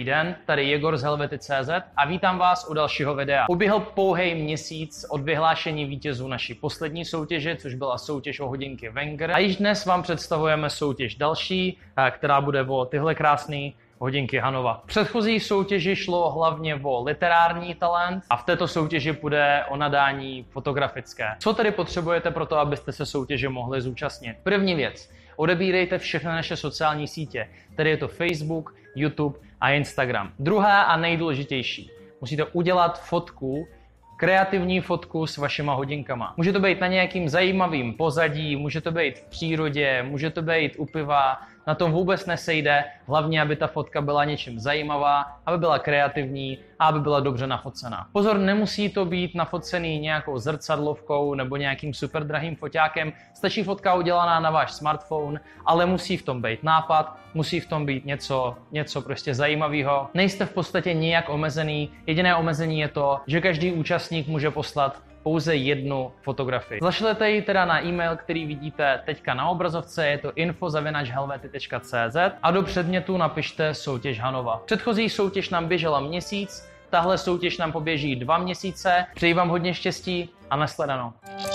Dobrý den, tady Jegor z Helvety.cz a vítám vás u dalšího videa. Uběhl pouhej měsíc od vyhlášení vítězů naší poslední soutěže, což byla soutěž o hodinky Wenger. A již dnes vám představujeme soutěž další, která bude o tyhle krásné hodinky Hanova. V předchozí soutěži šlo hlavně o literární talent a v této soutěži bude o nadání fotografické. Co tedy potřebujete pro to, abyste se soutěže mohli zúčastnit? První věc. Odebírejte všechny naše sociální sítě, tedy je to Facebook, YouTube a Instagram. Druhá a nejdůležitější. Musíte udělat fotku, kreativní fotku s vašima hodinkama. Může to být na nějakým zajímavým pozadí, může to být v přírodě, může to být u piva, na tom vůbec nesejde, hlavně aby ta fotka byla něčím zajímavá, aby byla kreativní a aby byla dobře nafocená. Pozor, nemusí to být nafocený nějakou zrcadlovkou nebo nějakým super drahým foťákem, stačí fotka udělaná na váš smartphone, ale musí v tom být nápad, musí v tom být něco prostě zajímavého. Nejste v podstatě nijak omezený, jediné omezení je to, že každý účastník může poslat pouze jednu fotografii. Zašlete ji teda na e-mail, který vidíte teďka na obrazovce, je to info@helvety.cz a do předmětu napište soutěž Hanova. Předchozí soutěž nám běžela měsíc, tahle soutěž nám poběží 2 měsíce. Přeji vám hodně štěstí a nashledanou.